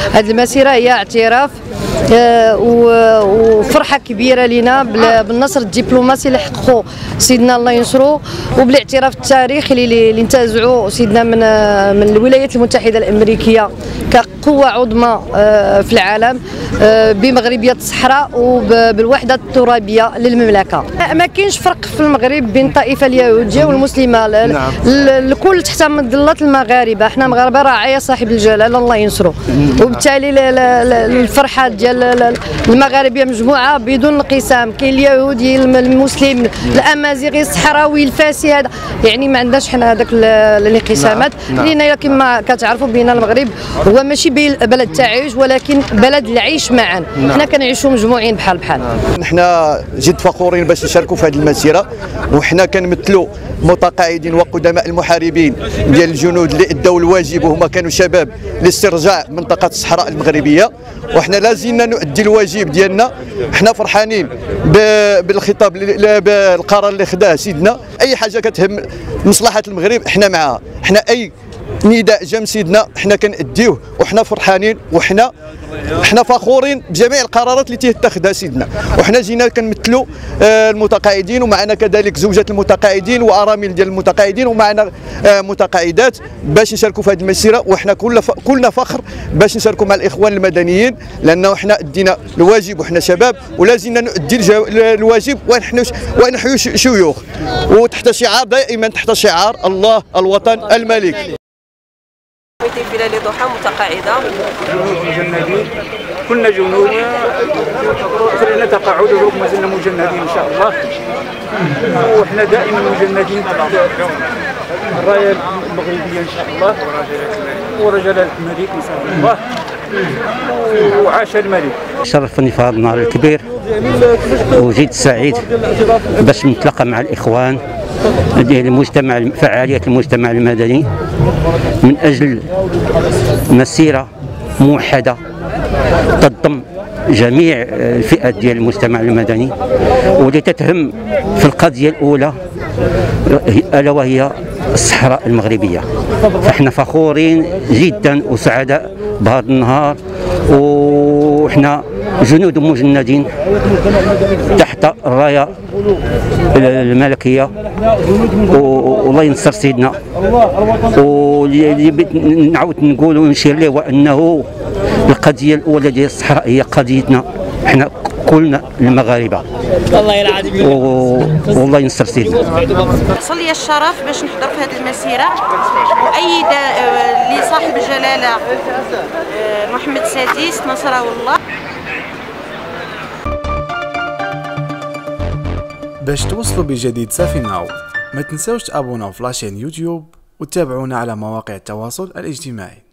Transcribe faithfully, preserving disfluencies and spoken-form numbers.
هذه المسيره هي اعتراف وفرحه كبيره لنا بالنصر الدبلوماسي اللي حققه سيدنا الله ينصرو، وبالاعتراف التاريخي اللي انتزعوا سيدنا من من الولايات المتحده الامريكيه كقوه عظمى في العالم بمغربيه الصحراء وبالوحده الترابيه للمملكه. ما كاينش فرق في المغرب بين الطائفه اليهوديه والمسلمه، الكل تحت مظله المغاربه، احنا مغاربه رعايا صاحب الجلاله الله ينصرو، وبالتالي الفرحه ديال المغاربه مجموعه بدون انقسام، كاين اليهودي المسلم الامازيغي الصحراوي الفاسي، هذا يعني ما عندناش حنا هذاك الانقسامات. لان كما كتعرفوا بين المغرب هو ماشي بلد تعايش ولكن بلد العيش معا، حنا كنعيشوا مجموعين بحال بحال. حنا جد فخورين باش نشاركوا في هذه المسيره، وحنا كنمثلوا متقاعدين وقدماء المحاربين ديال الجنود اللي ادوا الواجب وهما كانوا شباب لاسترجاع منطقه الصحراء المغربيه، وحنا لازلنا نؤدي الواجب ديالنا. حنا فرحانين بالخطاب بالقرار اللي خداه سيدنا، اي حاجه كتهم مصلحه المغرب حنا معها، حنا اي نداء جا من سيدنا حنا كنأديوه، وحنا فرحانين وحنا حنا فخورين بجميع القرارات اللي تيتخذها سيدنا. وحنا جينا كنمثلوا المتقاعدين، ومعنا كذلك زوجات المتقاعدين وارامل ديال المتقاعدين، ومعنا متقاعدات باش نشاركوا في هذه المسيره، وحنا كل كلنا فخر باش نشاركوا مع الاخوان المدنيين، لانه حنا ادينا الواجب وحنا شباب ولازلنا نؤدي الواجب ونحن ونحن شيوخ، وتحت شعار دائما تحت شعار الله الوطن الملك. في ليلة ضحى متقاعدة جنود مجندين، كنا جنود خلينا تقاعد ودروك ما زلنا مجندين ان شاء الله، وحنا دائما مجندين تحت الرايه المغربيه ان شاء الله ورجلاله الملك ان شاء الله، وعاش الملك. شرفني في هذا النهار الكبير وجيت سعيد باش نتلاقى مع الاخوان ديال المجتمع فعاليات المجتمع المدني من اجل مسيره موحده تضم جميع الفئات ديال المجتمع المدني، واللي تتهم في القضيه الاولى الا وهي الصحراء المغربيه. فاحنا فخورين جدا وسعداء بهذا النهار، وحنا جنود مجندين تحت الرايه الملكيه، والله ينصر سيدنا. واللي نعاود نقول ونشير له وانه القضيه الاولى ديال الصحراء هي قضيتنا حنا كلنا المغاربه. والله العظيم والله ينصر سيدنا. حصل لي الشرف باش نحضر في هذه المسيره، وايد لصاحب الجلاله محمد السادس نصره الله. باش توصلوا بجديد صافي ناو، ما تنساوش تابوناو في لاشين يوتيوب وتتابعونا على مواقع التواصل الاجتماعي.